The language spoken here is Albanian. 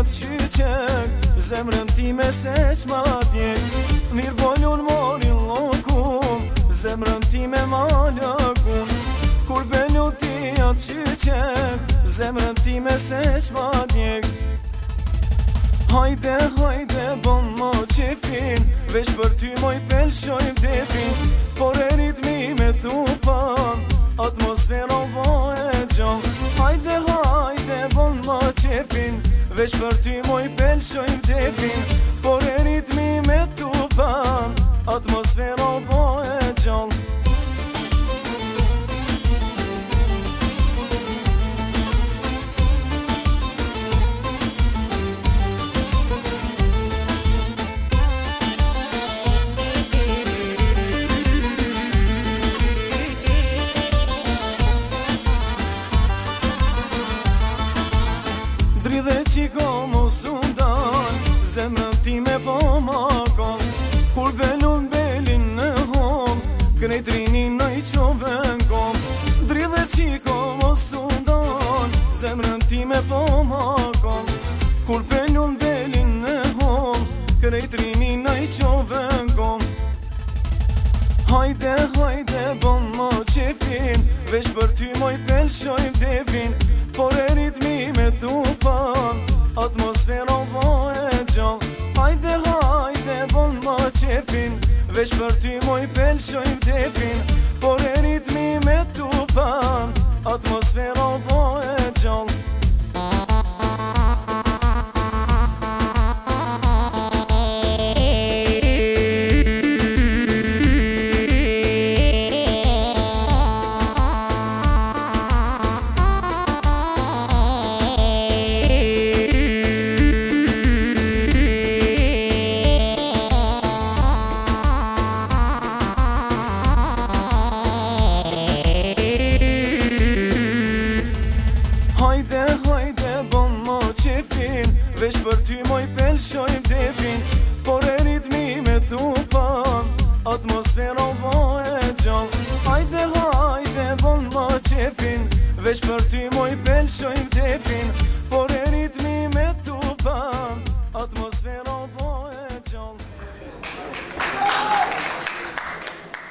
qyqek, zemrën time se qma tjek. Mirë bolun morin lokum, zemrën time ma lëkun. Kur belu ti atë qyqek, zemrën time se qma tjek. Hajde, hajde, bon mo qefin, veç për ty moj pelshoj vdefin. Por e ritmi me tu pan, atmosfera vo e gjall. Hajde, hajde, bon mo qefin, veç për ty moj pelshoj vdefin. Por e ritmi me tu pan, atmosfera vo e gjall. Dridhe qiko mos undan, zemrën time po ma kon. Kur belun belin në hom, krejt rinin në i qovën kom. Dridhe qiko mos undan, zemrën time po ma kon. Kur belun belin në hom, krejt rinin në i qovën kom. Hajde, hajde, bon mo qefin, veç për ty moj pelshoj vdefin. Por e ritmi me tu pan, atmosfera vo e gjall. Hajde, hajde, bon mo qefin, veç për ty moj pelshoj vdefin. Por e ritmi me tu pan, atmosfera vo e gjall. Hajde, hajde, bon mo qefin, veç për ty moj pelshoj vdefin. Por e ritmi me tu pan, atmosfera vo e gjall. Hajde, hajde, bon mo qefin, veç për ty moj pelshoj vdefin. Por e ritmi me tu pan, atmosfera vo e gjall.